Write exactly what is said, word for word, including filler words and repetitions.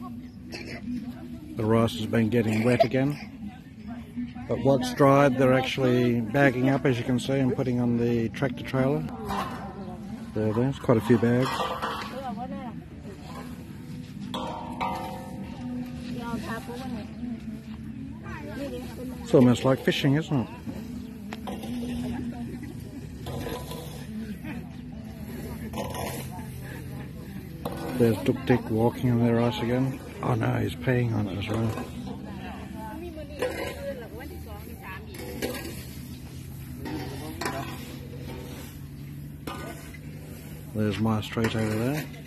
The rice has been getting wet again. But what's dried, they're actually bagging up, as you can see, and putting on the tractor trailer. There, there's quite a few bags. It's almost like fishing, isn't it? There's Duk Dik walking on their ice again. Oh no, he's peeing on it as well. There's my street over there.